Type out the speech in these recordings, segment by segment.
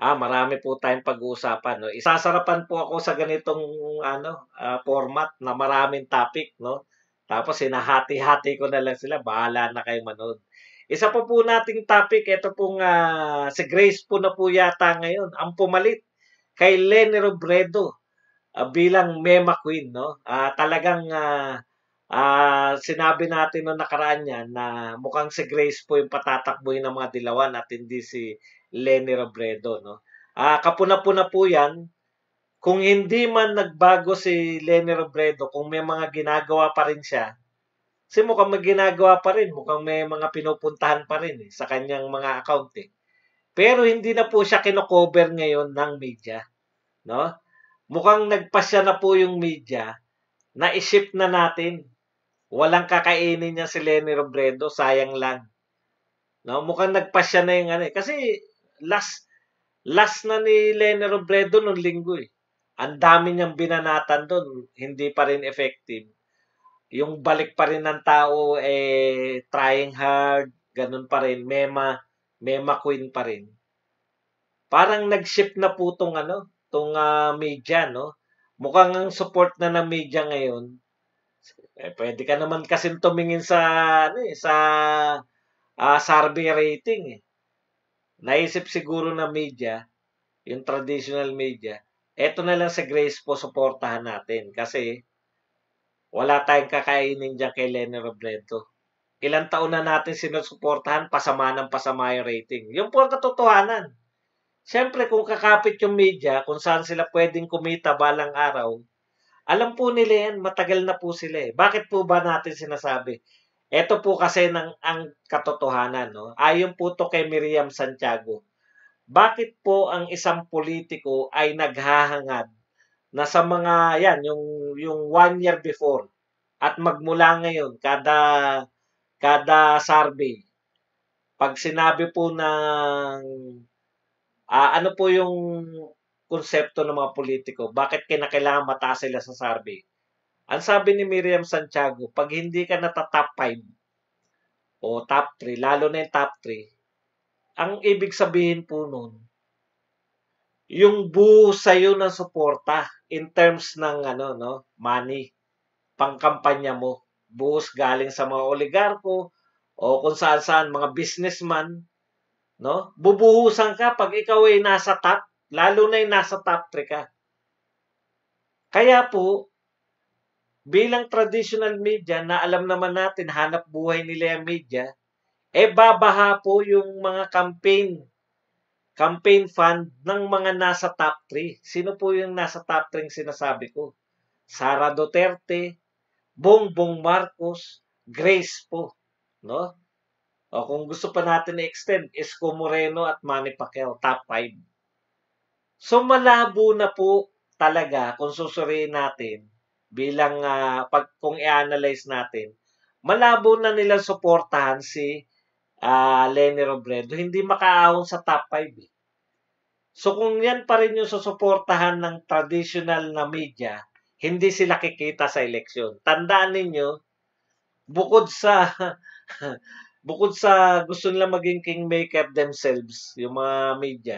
Marami po tayong pag-uusapan, 'no. Isasarapan po ako sa ganitong format na maraming topic, 'no. Tapos hinahati-hati ko na lang sila, bahala na kayong manood. Isa pa po nating topic, ito pong, si Grace po na po yata ngayon ang pumalit kay Leni Robredo, bilang Mema Queen, 'no. Talagang, sinabi natin nung nakaraan yan na mukhang si Grace po yung patatakbuhin ng mga dilawan at hindi si Leni Robredo, 'no. Kapuna-puna po yan. Kung hindi man nagbago si Leni Robredo, kung may mga ginagawa pa rin siya, kasi mukhang may ginagawa pa rin, mukhang may mga pinupuntahan pa rin sa kanyang mga account eh. Pero hindi na po siya kino-cover ngayon ng media, no? Mukhang nagpasya na po yung media na i-shift na natin. Walang kakainin niya si Leni Robredo, sayang lang. No, mukhang nagpasya na yung ano eh. Kasi last na ni Leni Robredo nung linggo eh. Ang dami niyang binanatan doon, hindi pa rin effective. Yung balik pa rin ng tao trying hard, ganun pa rin, mema queen pa rin. Parang nag-shift na po tong media, no? Mukhang ang support na ng media ngayon, pwede ka naman kasi tumingin sa survey rating eh. Naisip siguro ng media, yung traditional media, eto na lang si Grace po suportahan natin kasi wala tayong kakainin diyan kay Leni Robredo. Ilang taon na natin sinusuportahan, pasama ng pasama yung rating. Yung po ang katotohanan. Siyempre, kung kakapit yung media, kung saan sila pwedeng kumita balang araw, alam po nila yan, matagal na po sila eh. Bakit po ba natin sinasabi? Ito po kasi ang katotohanan, no? Ayon po to kay Miriam Santiago. Bakit po ang isang politiko ay naghahangad na sa mga yan, yung 1 year before at magmula ngayon, kada survey, pag sinabi po ng ano po yung konsepto ng mga politiko, bakit kinakailangan mataas sila sa survey? Ang sabi ni Miriam Santiago, pag hindi ka nata-top 5 o top 3, lalo na yung top 3, ang ibig sabihin po nun, yung buo sa'yo ng suporta in terms ng money, pangkampanya mo, buhos galing sa mga oligarko o kung saan-saan mga businessman, no? Bubuhusan ka pag ikaw ay nasa top, lalo na yung nasa top 3 ka. Kaya po, bilang traditional media na alam naman natin hanap buhay nila yung media, babaha po yung mga campaign fund ng mga nasa top 3. Sino po yung nasa top 3 sinasabi ko? Sara Duterte, Bongbong Marcos, Grace po, no? O kung gusto pa natin i-extend, Isko Moreno at Manny Pacquiao, top 5. So malabo na po talaga kung susuriin natin bilang kung i-analyze natin, malabo na nilang suportahan si Leni Robredo, hindi makaahon sa top 5 eh. So kung yan pa rin yung susuportahan ng traditional na media, hindi sila kikita sa eleksyon. Tandaan ninyo, bukod sa bukod sa gusto nila maging kingmaker themselves, yung mga media,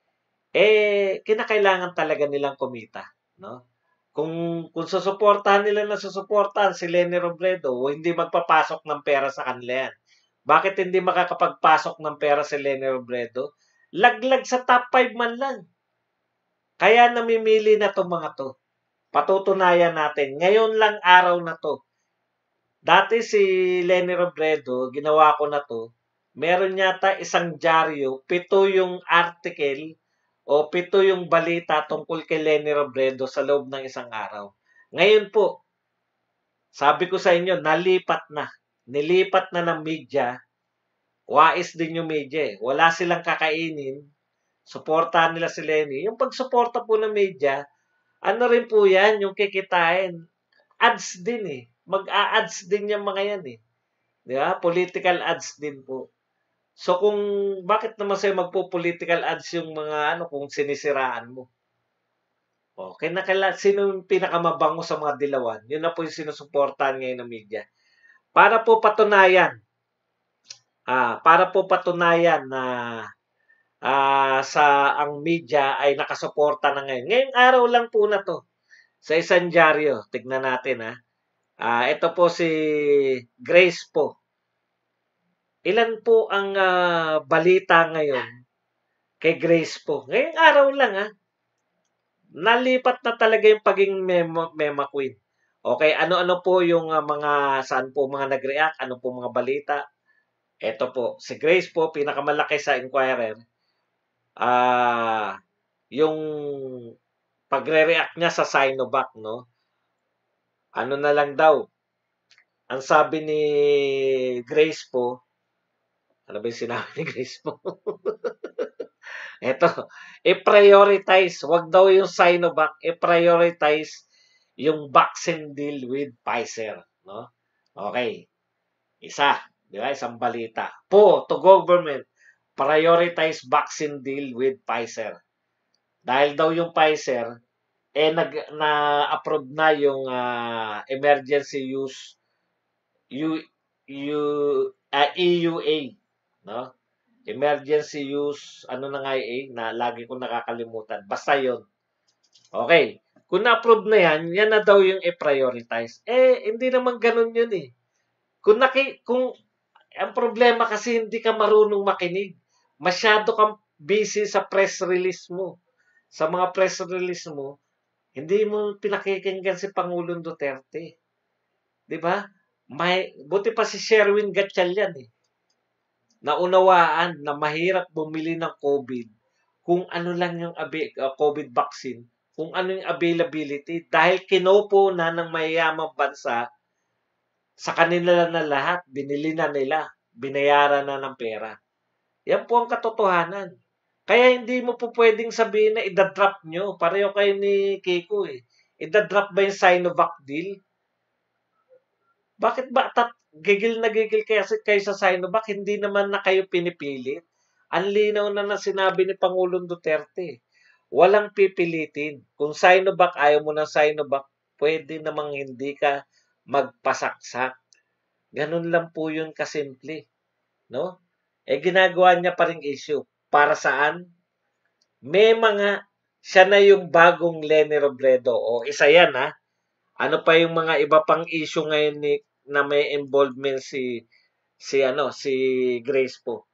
kinakailangan talaga nilang kumita, no? Kung susuportahan nila na susuportahan si Leni Robredo, o hindi magpapasok ng pera sa kanila yan. Bakit hindi makakapagpasok ng pera si Leni Robredo? Laglag sa top 5 man lang. Kaya namimili na itong mga to. Patutunayan natin. Ngayon lang araw na to. Dati si Leni Robredo, ginawa ko na to, meron yata isang dyaryo, 7 yung article o 7 yung balita tungkol kay Leni Robredo sa loob ng isang araw. Ngayon po, sabi ko sa inyo, nalipat na. Nilipat na ng media. Wais din yung media eh. Wala silang kakainin. Suportahan nila si Leni. Yung pagsuporta po ng media, ano rin po yan, yung kikitain. Ads din eh. Mag-a-ads din yung mga yan eh. Di ba? Political ads din po. So kung bakit naman sa'yo magpo-political ads yung mga kung sinisiraan mo? Okay, sino yung pinakamabango sa mga dilawan? Yun na po yung sinusuportahan ngayon ng media. Para po patunayan na sa ang media ay nakasuporta na ngayon. Ngayong araw lang po na to sa isang dyaryo. Tignan natin ha. Ito po si Grace po. Ilan po ang balita ngayon kay Grace po? Ngayong araw lang ha. Nalipat na talaga yung paging mema queen. Okay, ano-ano po yung mga, saan po mga nag-react, ano po mga balita. Ito po, si Grace po, pinakamalaki sa Inquirer. Yung pagre-react niya sa Sinovac, no? Ano na lang daw, ang sabi ni Grace po, ano ba yung sinabi ni Grace po? Ito, i-prioritize, wag daw yung Sinovac, i-prioritize yung vaccine deal with Pfizer, no? Okay. Isa, di ba? Isang balita. To government, prioritize vaccine deal with Pfizer. Dahil daw yung Pfizer, na-approve na yung emergency use EUA, no? Emergency use, ano na nga na lagi ko nakakalimutan. Basta yun. Okay. Kung na-approve na yan na daw yung i-prioritize. Hindi naman ganun yun eh. Kung ang problema kasi hindi ka marunong makinig. Masyado kang busy sa press release mo. Sa mga press release mo, hindi mo pinakikinggan si Pangulong Duterte. 'Di ba? Buti pa si Sherwin Gatchalian eh. Naunawaan na mahirap bumili ng COVID kung ano lang yung COVID vaccine, kung ano yung availability dahil kinopo na ng mayayamang bansa sa kanila na lahat, binili na nila, binayaran na ng pera. Yan po ang katotohanan. Kaya hindi mo po pwedeng sabihin na idadrop nyo. Pareho kayo ni Kiko eh. Idadrop ba yung Sinovac deal? Bakit ba gigil na gigil kayo sa Sinovac? Hindi naman na kayo pinipilit. Ang linaw na sinabi ni Pangulong Duterte. Walang pipilitin. Kung Sinovac, ayaw mo ng Sinovac, pwede namang hindi ka magpasaksak. Ganun lang po yun kasimple. No? Ginagawa niya pa ring issue. Para saan? May siya na yung bagong Leni Robredo. O isa yan ha. Ano pa yung mga iba pang issue ngayon na may involvement si Grace po.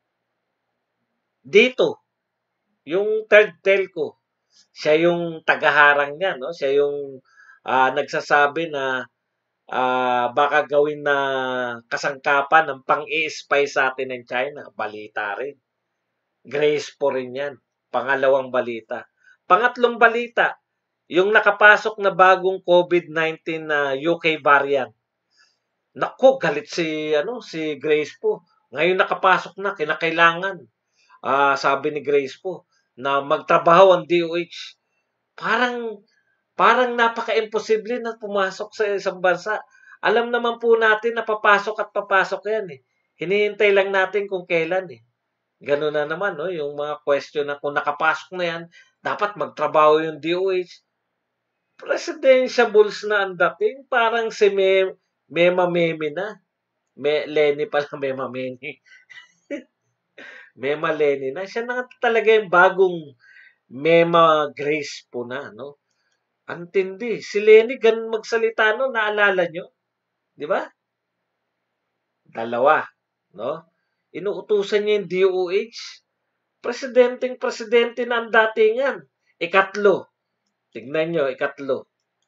Dito, yung third telco, siya yung tagaharang niya, no? Siya yung nagsasabi na baka gawin na kasangkapan ng pang-i-spy sa atin ng China. Balita rin. Grace po rin yan. Pangalawang balita. Pangatlong balita, yung nakapasok na bagong COVID-19 na UK variant. Nako, galit si Grace po. Ngayon nakapasok na, kinakailangan. Sabi ni Grace po, na magtrabaho ang DOH. Parang napaka-imposible na pumasok sa isang bansa. Alam naman po natin na papasok yan eh. Hinihintay lang natin kung kailan eh. Ganun na naman, no? Yung mga question na kung nakapasok na yan, dapat magtrabaho yung DOH. Presidentiables na ang dating. Parang si Mema Meme na. Lenny pala, Mema Meme. Mema Lenny na. Siya na talaga yung bagong Mema Grace po na, no? Antindi. Si Lenny, ganun magsalita, no? Naalala nyo? Di ba? Dalawa, no? Inuutusan niya yung DOH. Presidente na ang datingan. Ikatlo. Tignan nyo, ikatlo.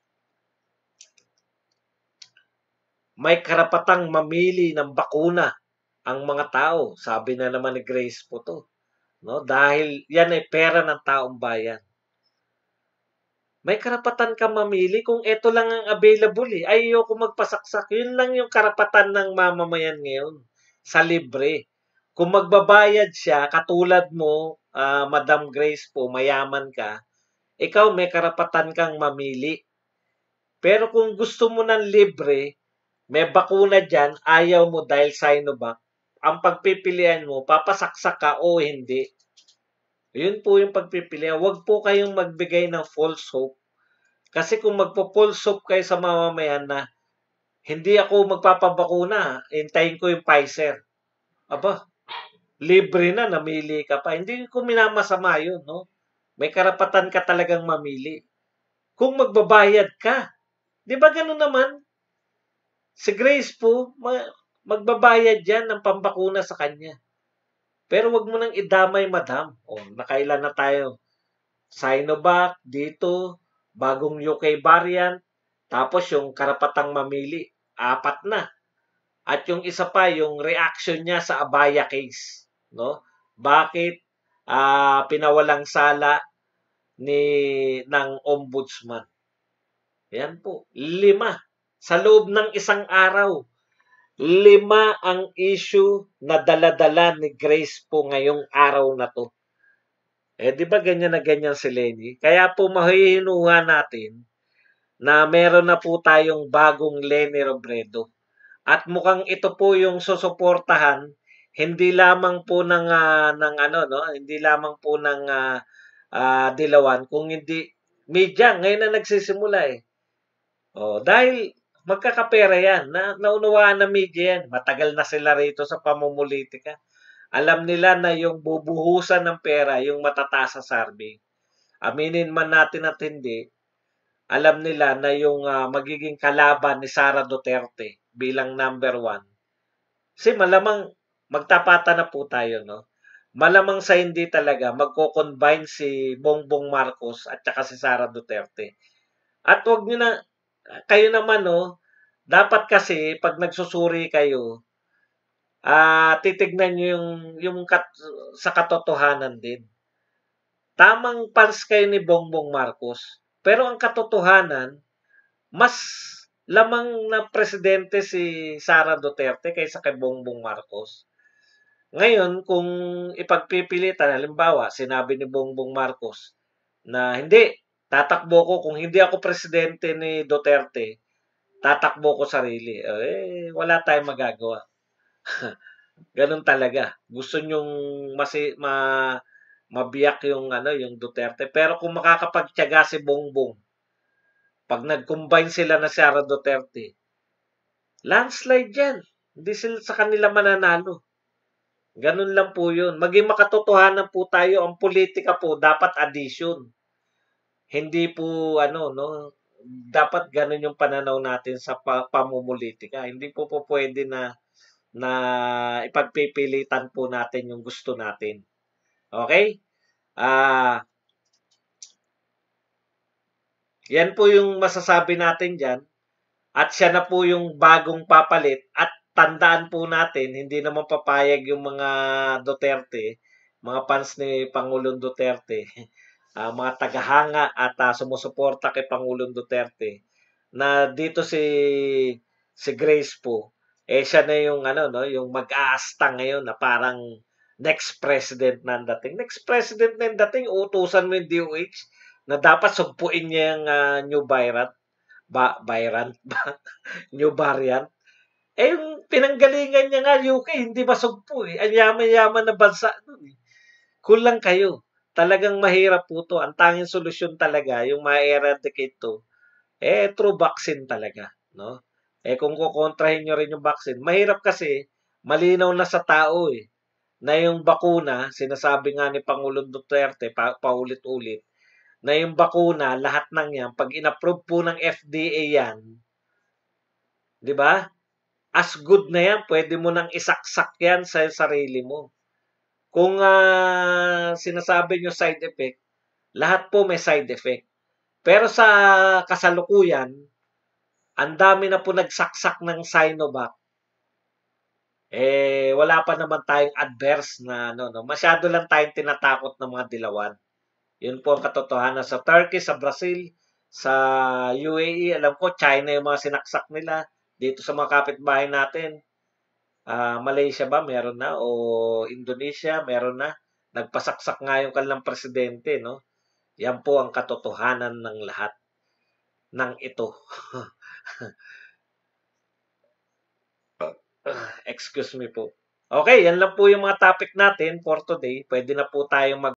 May karapatang mamili ng bakuna ang mga tao. Sabi na naman ni Grace po to. No? Dahil yan ay pera ng taong bayan. May karapatan ka mamili kung ito lang ang available eh. Ayoko magpasaksak. Yun lang yung karapatan ng mamamayan ngayon. Sa libre. Kung magbabayad siya, katulad mo, Madam Grace po, mayaman ka, ikaw may karapatan kang mamili. Pero kung gusto mo ng libre, may bakuna dyan, ayaw mo dahil Sinovac, ang pagpipilian mo, papasaksak ka o hindi. Yun po yung pagpipilian. Huwag po kayong magbigay ng false hope. Kasi kung magpo-false hope kayo sa mamamayan na hindi ako magpapabakuna, hintayin ko yung Pfizer. Aba, libre na, namili ka pa. Hindi ko minamasama yun, no? May karapatan ka talagang mamili. Kung magbabayad ka, di ba ganun naman? Si Grace po, magbabayad yan ng pambakuna sa kanya. Pero wag mo nang idamay, madam. O, nakailan na tayo? Sinovac, dito, bagong UK variant, tapos yung karapatang mamili, 4 na. At yung isa pa, yung reaction niya sa Abaya case, no? Bakit pinawalang sala ni ng ombudsman? Yan po, 5 sa loob ng isang araw. 5 ang issue na dala-dala ni Grace po ngayong araw na to. Di ba ganyan na ganyan si Lenny? Kaya po mahihinuha natin na meron na po tayong bagong Lenny Robredo. At mukhang ito po yung susuportahan hindi lamang po ng ano no, hindi lamang po ng Dilawan kung hindi media ngayon na nagsisimula eh. Dahil magkakapera yan. Naunawaan ng media yan. Matagal na sila rito sa pamumulitika. Alam nila na yung bubuhusan ng pera, yung matataas sa survey. Aminin man natin at hindi, alam nila na yung magiging kalaban ni Sara Duterte bilang number 1. Kasi malamang magtapatan na po tayo, no? Malamang sa hindi talaga magko-combine si Bongbong Marcos at saka si Sara Duterte. At wag niyo na kayo naman no, dapat kasi pag nagsusuri kayo, titignan niyo sa katotohanan din. Tamang fans kayo ni Bongbong Marcos, pero ang katotohanan, mas lamang na presidente si Sara Duterte kaysa kay Bongbong Marcos. Ngayon, kung ipagpipilitan, halimbawa, sinabi ni Bongbong Marcos na hindi, tatakbo ko kung hindi ako presidente ni Duterte, tatakbo ko sarili. Wala tayong magagawa. Ganun talaga. Gusto nyong mabiyak yung Duterte. Pero kung makakapagtiyaga si Bongbong, pag nag-combine sila na si Sara Duterte, landslide yan. Hindi sila sa kanila mananalo. Ganun lang po yun. Maging makatotohanan po tayo, ang politika po dapat addition. Hindi po dapat ganun yung pananaw natin sa pamumulitika. Hindi po pwede na ipagpipilitan po natin yung gusto natin. Okay? Yan po yung masasabi natin dyan. At siya na po yung bagong papalit. At tandaan po natin, hindi naman papayag yung mga Duterte, mga fans ni Pangulong Duterte, mga tagahanga at sumusuporta kay Pangulong Duterte, na dito si Grace po, siya na yung yung mag-aasta ngayon na parang next president na dating. Next president na dating, utusan mo yung DOH na dapat sugpuin niya yung new variant. New variant. Yung pinanggalingan niya nga UK, hindi masugpo eh. Ang yaman-yaman na bansa nun eh. Kulang kayo. Talagang mahirap po to. Ang tanging solusyon talaga, yung ma-eradicate to, through vaccine talaga. No? Kung kukontrahin nyo rin yung vaccine, mahirap kasi, malinaw na sa tao eh, na yung bakuna, sinasabi nga ni Pangulong Duterte, paulit-ulit, na yung bakuna, lahat ng yan, pag in-approve po ng FDA yan, di ba? As good na yan, pwede mo nang isaksak yan sa sarili mo. Kung sinasabi nyo side effect, lahat po may side effect. Pero sa kasalukuyan, ang dami na po nagsaksak ng Sinovac. Wala pa naman tayong adverse na masyado lang tayong tinatakot ng mga dilawan. Yun po ang katotohanan sa Turkey, sa Brazil, sa UAE, alam ko China yung mga sinaksak nila. Dito sa mga kapitbahay natin, Malaysia ba meron na o Indonesia meron na. Nagpasaksak nga yung kanilang presidente, no? Yan po ang katotohanan ng lahat ng ito. Excuse me po. Okay, yan lang po yung mga topic natin for today. Pwede na po tayong